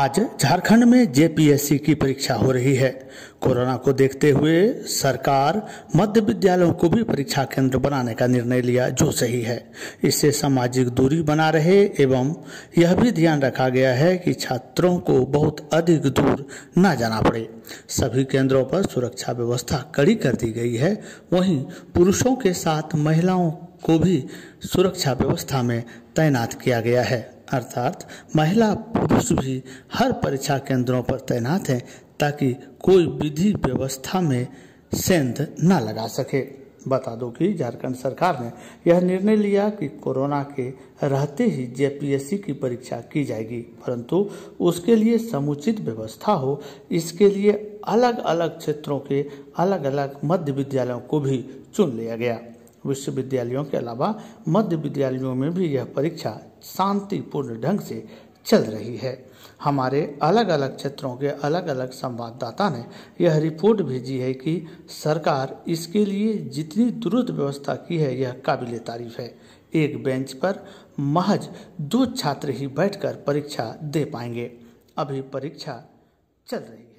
आज झारखंड में जेपीएससी की परीक्षा हो रही है। कोरोना को देखते हुए सरकार मध्य विद्यालयों को भी परीक्षा केंद्र बनाने का निर्णय लिया, जो सही है। इससे सामाजिक दूरी बना रहे एवं यह भी ध्यान रखा गया है कि छात्रों को बहुत अधिक दूर न जाना पड़े। सभी केंद्रों पर सुरक्षा व्यवस्था कड़ी कर दी गई है। वहीं पुरुषों के साथ महिलाओं को भी सुरक्षा व्यवस्था में तैनात किया गया है, अर्थात महिला पुरुष भी हर परीक्षा केंद्रों पर तैनात हैं ताकि कोई विधि व्यवस्था में सेंध न लगा सके। बता दो कि झारखंड सरकार ने यह निर्णय लिया कि कोरोना के रहते ही जेपीएससी की परीक्षा की जाएगी, परंतु उसके लिए समुचित व्यवस्था हो। इसके लिए अलग अलग क्षेत्रों के अलग अलग मध्य विद्यालयों को भी चुन लिया गया। विश्वविद्यालयों के अलावा मध्य विद्यालयों में भी यह परीक्षा शांतिपूर्ण ढंग से चल रही है। हमारे अलग अलग क्षेत्रों के अलग अलग संवाददाता ने यह रिपोर्ट भेजी है कि सरकार इसके लिए जितनी दुरुस्त व्यवस्था की है, यह काबिले तारीफ है। एक बेंच पर महज 2 छात्र ही बैठकर परीक्षा दे पाएंगे। अभी परीक्षा चल रही है।